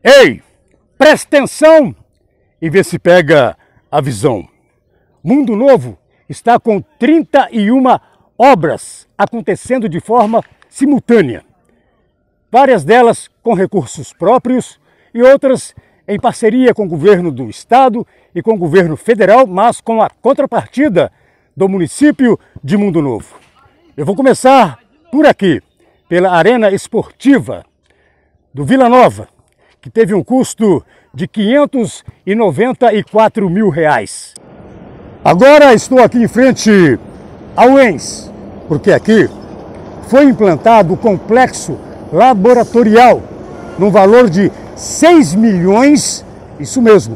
Ei, presta atenção e vê se pega a visão. Mundo Novo está com 31 obras acontecendo de forma simultânea. Várias delas com recursos próprios e outras em parceria com o governo do estado e com o governo federal, mas com a contrapartida do município de Mundo Novo. Eu vou começar por aqui, pela Arena Esportiva do Vila Nova, que teve um custo de R$594 mil. Agora estou aqui em frente ao ENS, porque aqui foi implantado o complexo laboratorial no valor de 6 milhões, isso mesmo,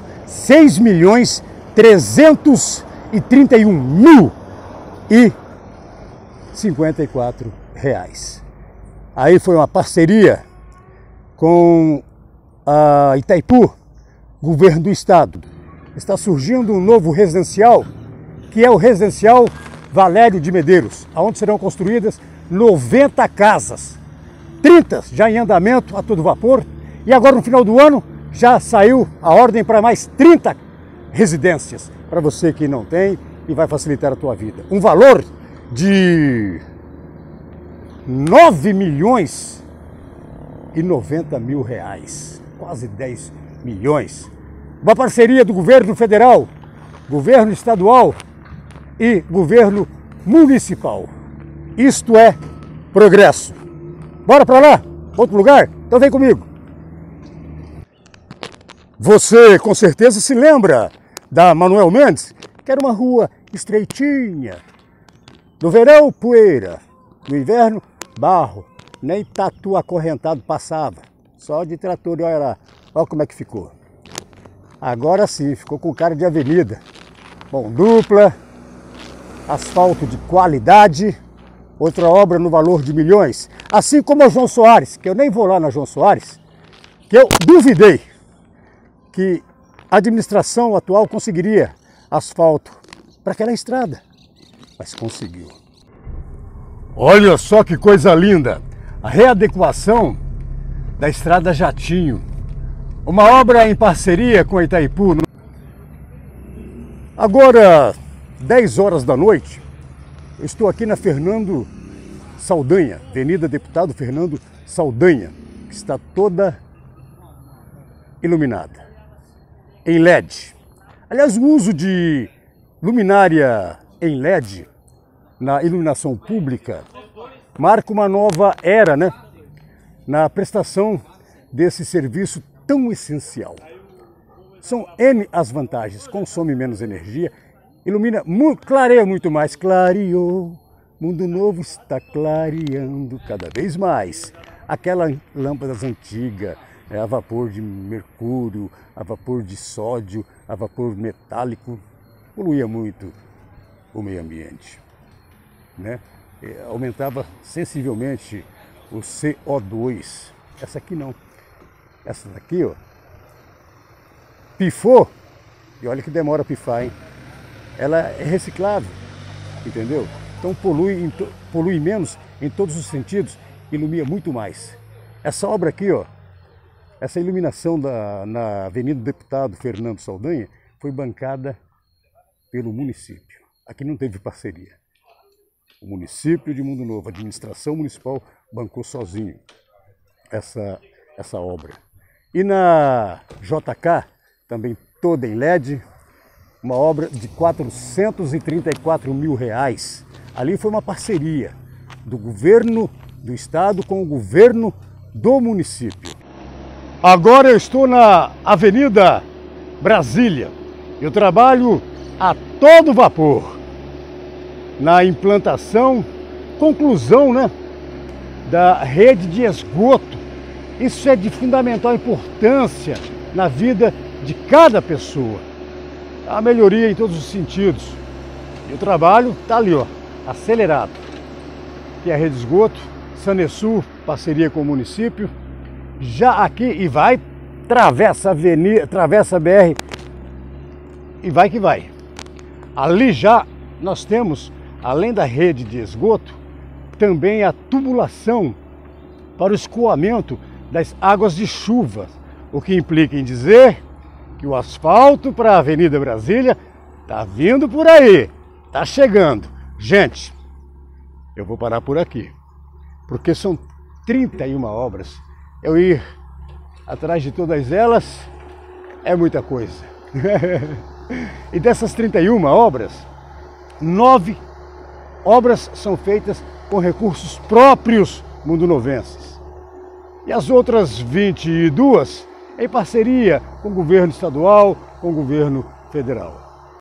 6.331.054 reais. Aí foi uma parceria com a Itaipu, governo do estado. Está surgindo um novo residencial, que é o Residencial Valério de Medeiros, onde serão construídas 90 casas, 30 já em andamento a todo vapor, e agora no final do ano já saiu a ordem para mais 30 residências, para você que não tem e vai facilitar a tua vida. Um valor de 9.090.000 reais, quase 10 milhões. Uma parceria do governo federal, governo estadual e governo municipal. Isto é progresso. Bora para lá? Outro lugar? Então vem comigo. Você com certeza se lembra da Manuel Mendes, que era uma rua estreitinha. No verão, poeira. No inverno, barro. Nem tatu acorrentado passava. Só de trator, e olha lá. Olha como é que ficou. Agora sim, ficou com cara de avenida. Mão dupla, asfalto de qualidade, outra obra no valor de milhões. Assim como a João Soares, que eu nem vou lá na João Soares, que eu duvidei que a administração atual conseguiria asfalto para aquela estrada, mas conseguiu. Olha só que coisa linda! A readequação da estrada Jatinho. Uma obra em parceria com a Itaipu. Agora, 10 horas da noite, eu estou aqui na Fernando Saldanha, Avenida Deputado Fernando Saldanha, que está toda iluminada em LED. Aliás, o uso de luminária em LED na iluminação pública marca uma nova era, né, na prestação desse serviço tão essencial. São N as vantagens: consome menos energia, ilumina muito, clareia muito mais. Clareou, Mundo Novo está clareando cada vez mais. Aquela lâmpadas antigas, a vapor de mercúrio, a vapor de sódio, a vapor metálico, poluía muito o meio ambiente, né? Aumentava sensivelmente o CO2. Essa aqui não. Essa daqui, ó, pifou, e olha que demora a pifar, hein? Ela é reciclável, entendeu? Então polui menos em todos os sentidos, ilumina muito mais. Essa obra aqui, ó, essa iluminação na Avenida Deputado Fernando Saldanha foi bancada pelo município. Aqui não teve parceria. O município de Mundo Novo, a administração municipal, bancou sozinho essa obra. E na JK, também toda em LED, uma obra de 434 mil reais. Ali foi uma parceria do governo do estado com o governo do município. Agora eu estou na Avenida Brasília. Eu trabalho a todo vapor na implantação, conclusão, né, da rede de esgoto. Isso é de fundamental importância na vida de cada pessoa. A melhoria em todos os sentidos. E o trabalho está ali, ó, acelerado. Tem a rede de esgoto, Sanesul, parceria com o município. Já aqui, e vai, atravessa a avenida, atravessa a BR, e vai que vai. Ali já nós temos, além da rede de esgoto, também a tubulação para o escoamento das águas de chuva, O que implica em dizer que o asfalto para a Avenida Brasília está vindo por aí, está chegando. Gente, eu vou parar por aqui, porque são 31 obras. Eu ir atrás de todas elas é muita coisa. E dessas 31 obras, 9 obras são feitas com recursos próprios mundunovenses. E as outras 22 em parceria com o governo estadual, com o governo federal.